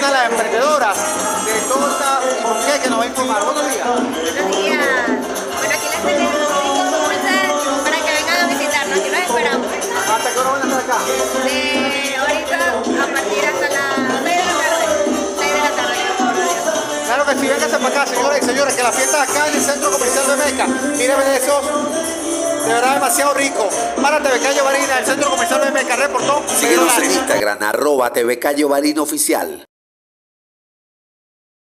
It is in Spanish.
una de las emprendedoras de torta y ponqué que nos va a informar. Buenos días. Buenos días. Bueno, aquí les tenemos ricos dulces para que vengan a visitarnos. Aquí los esperamos. ¿Hasta qué hora van a estar acá? De ahorita a partir hasta las 6 de la tarde. 6 de la tarde. Claro que sí, vénganse para acá, señoras y señores, que la fiesta acá en el Centro Comercial de Meca. Mírenme de eso, de verdad demasiado rico. Para TV Calle Barina, el Centro Comercial de Meca, reportó. Síguenos en Instagram, @TV Calle Barina Oficial.